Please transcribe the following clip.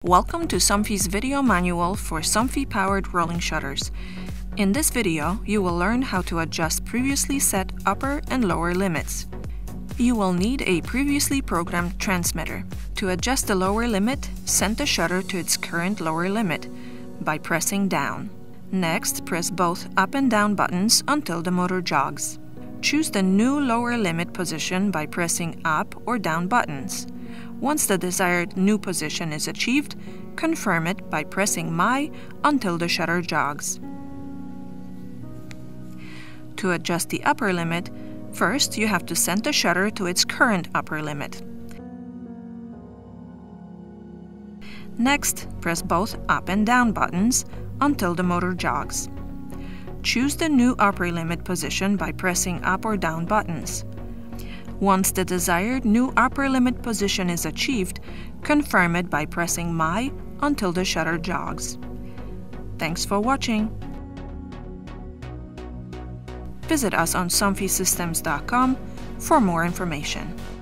Welcome to Somfy's video manual for Somfy-powered rolling shutters. In this video, you will learn how to adjust previously set upper and lower limits. You will need a previously programmed transmitter. To adjust the lower limit, set the shutter to its current lower limit by pressing down. Next, press both up and down buttons until the motor jogs. Choose the new lower limit position by pressing up or down buttons. Once the desired new position is achieved, confirm it by pressing My until the shutter jogs. To adjust the upper limit, first you have to set the shutter to its current upper limit. Next, press both up and down buttons until the motor jogs. Choose the new upper limit position by pressing up or down buttons. Once the desired new upper limit position is achieved, confirm it by pressing My until the shutter jogs. Thanks for watching. Visit us on somfysystems.com for more information.